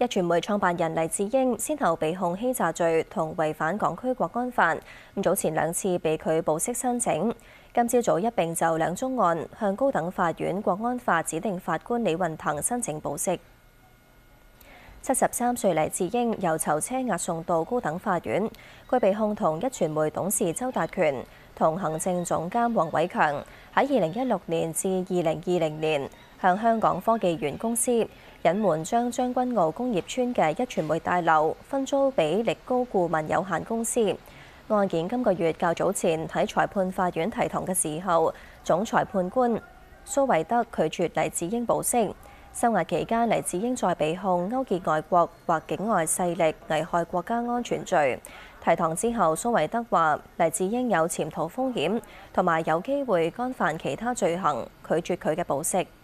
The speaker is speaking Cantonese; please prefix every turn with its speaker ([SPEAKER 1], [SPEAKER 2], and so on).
[SPEAKER 1] 壹傳媒創辦人黎智英先後被控欺詐罪同違反港區國安法，早前2次被拒保釋申請。今朝早一並就2宗案向高等法院國安法指定法官李運騰申請保釋。73歲黎智英由囚車押送到高等法院，佢被控同壹傳媒董事周達權同行政總監黃偉強喺2016年至2020年向香港科技園公司隱瞞將將軍澳工業村嘅壹傳媒大樓分租俾力高顧問有限公司。案件今個月較早前喺裁判法院提堂嘅時候，總裁判官蘇惠德拒絕黎智英保釋。收押期間，黎智英再被控勾結外國或境外勢力危害國家安全罪。提堂之後，蘇惠德話黎智英有潛逃風險，同埋有機會干犯其他罪行，拒絕佢嘅保釋。